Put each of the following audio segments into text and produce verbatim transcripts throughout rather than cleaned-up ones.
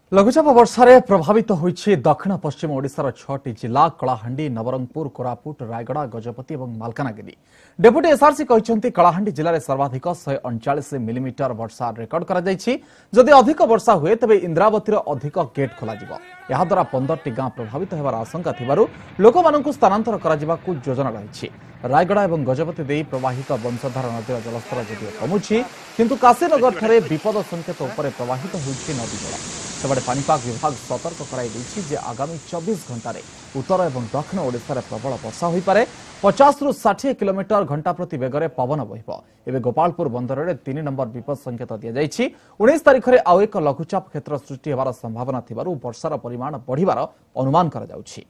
लघुचाप वर्षारे प्रभावित होइछि दक्षिण पश्चिम ओडिशार छटी जिला कलाहांडी नवरंगपुर कोरापुट रायगड़ गजपति और मालकानगिरी। डेपुटी एसआरसी कहते कलाहांडी जिले में सर्वाधिक शहे अणचाश मिलीमीटर वर्षा रेकर्ड करा जायछि। जदि अधिक वर्षा हुए तेबे इंद्रावतीर अधिक गेट खोलाଯିବ। ଏହା ଦ୍ୱାରା पंद्रह गाँ प्रभावित होबार आशंका थिबारु लोकमानंकु स्थानांतर कराजिबाकु योजना रहिछि। रायगड़ और गजपति देई प्रवाहित वंशधार नदीर जलस्तर जदिव कमुछि किंतु काशीनगर ठारे विपद संकेत उपरे प्रवाहित होइछि नदी जल। सेबडे पानीपाग विभाग सतर्क कराई दैछि जे आगामी चौबीस घंटा उत्तर और दक्षिण ओडिशा रे प्रबल वर्षा होई पारे। पचास रु साठ किलोमीटर घंटा प्रति बेगरे पवन बहिब। एबे गोपालपुर बंदर रे तीन नंबर विपद संकेत दिया जायछि। उन्नीस तारिख रे आउ एक लघुचाप क्षेत्र सृष्टि हेबार संभावना थिबारु वर्षार परिमाण बढ़िबार अनुमान करा जाउछि।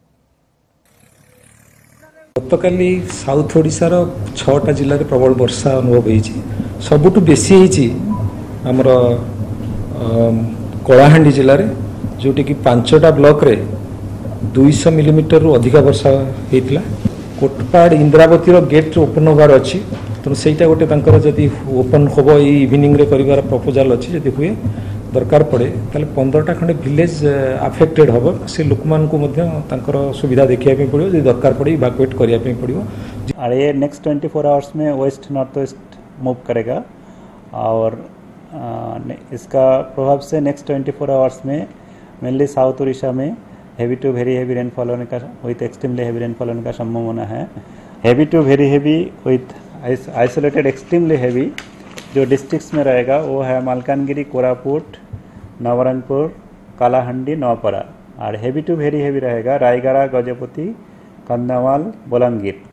गतकाली साउथ ओडिशार छटा जिले में प्रबल वर्षा अनुभव होइछि। सबुठु बेसी होइछि हमर कलाहांडी जिले में जोटी कि पांचटा ब्लॉक रे दो सौ मिलीमीटर रु अधिक वर्षा होइतिला। कोटपाड़ इंद्रावती गेट ओपन होबार अच्छी तेणु सहीटा गोटे जदि ओपन हम इवनिंग रे करिवार प्रपोजाल अच्छी जदि हुए दरकार पड़े ताले पंद्रहटा खंडे विलेज अफेक्टेड हम से लोक मानक सुविधा देखा पड़ो जब दरकार पड़े इवाकुएट करने पड़ो। और ये नेक्स्ट ट्वेंटी फोर आवर्स में वेस्ट नॉर्थ वेस्ट मूव करेगा और आ, इसका प्रभाव से नेक्स्ट ट्वेंटी फोर आवर्स में मेनली साउथ उड़ीसा में heavy to very heavy rainfall होने का विथ एक्सट्रीमली हेवी रेनफॉल होने का संभावना है। Heavy to very heavy with isolated extremely heavy जो डिस्ट्रिक्ट्स में रहेगा वो है मालकानगिरी, कोरापुट, नवरंगपुर, कालाहांडी, नौपरा। और हेवी टू वेरी हेवी रहेगा रायगढ़, गजपति, कंधमाल, बलांगीर।